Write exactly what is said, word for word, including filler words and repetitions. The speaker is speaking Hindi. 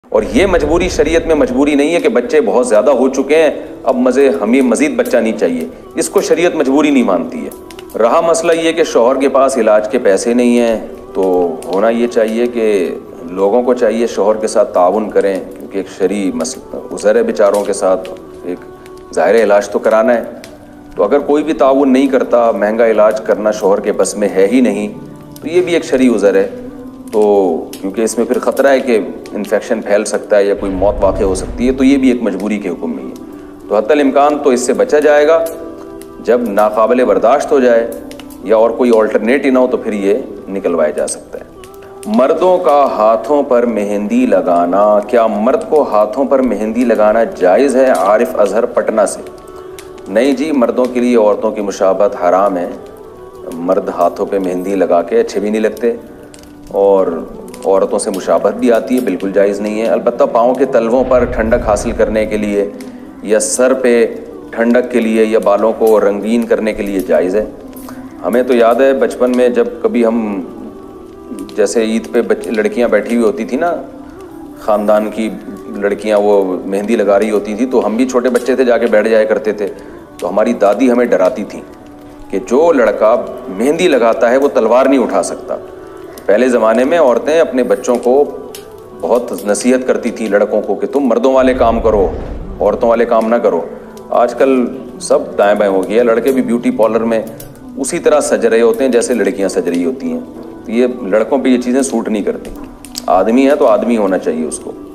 और ये मजबूरी शरीयत में मजबूरी नहीं है कि बच्चे बहुत ज़्यादा हो चुके हैं अब मज़े हमें मज़ीद बच्चा नहीं चाहिए, इसको शरीयत मजबूरी नहीं मानती है। रहा मसला ये कि शौहर के पास इलाज के पैसे नहीं हैं, तो होना ये चाहिए कि लोगों को चाहिए शौहर के साथ ताउन करें, क्योंकि एक शरई मसला गुज़र है बेचारों के साथ, एक ज़ाहिर इलाज तो कराना है। तो अगर कोई भी ताउन नहीं करता, महंगा इलाज करना शौहर के बस में है ही नहीं, तो ये भी एक शरई गुज़र है। तो क्योंकि इसमें फिर ख़तरा है कि इन्फेक्शन फैल सकता है या कोई मौत वाक़ हो सकती है, तो ये भी एक मजबूरी के हुक्म में है। तो हत्तल इम्कान तो इससे बचा जाएगा जब नाकाबिल बर्दाश्त हो जाए या और कोई ऑल्टरनेट ही ना हो, तो फिर ये निकलवाया जा सकता है। मर्दों का हाथों पर मेहंदी लगाना, क्या मर्द को हाथों पर मेहंदी लगाना जायज़ है? आरिफ अजहर पटना से। नहीं जी, मर्दों के लिए औरतों की मुशाबहत हराम है। मर्द हाथों पे मेहंदी लगा के अच्छे भी नहीं लगते और औरतों से मुशाबहत भी आती है, बिल्कुल जायज़ नहीं है। अलबत्ता पाँव के तलवों पर ठंडक हासिल करने के लिए या सर पे ठंडक के लिए या बालों को रंगीन करने के लिए जायज़ है। हमें तो याद है बचपन में जब कभी हम जैसे ईद पे बच्चे लड़कियां बैठी हुई होती थी ना, ख़ानदान की लड़कियां वो मेहंदी लगा रही होती थी, तो हम भी छोटे बच्चे थे, जाके बैठ जाया करते थे। तो हमारी दादी हमें डराती थी कि जो लड़का मेहंदी लगाता है वो तलवार नहीं उठा सकता। पहले ज़माने में औरतें अपने बच्चों को बहुत नसीहत करती थी लड़कों को कि तुम मर्दों वाले काम करो, औरतों वाले काम ना करो। आजकल सब दाएं बाएं हो गया, लड़के भी ब्यूटी पार्लर में उसी तरह सज रहे होते हैं जैसे लड़कियां सज रही होती हैं। तो ये लड़कों पे ये चीज़ें सूट नहीं करती। आदमी है तो आदमी होना चाहिए उसको।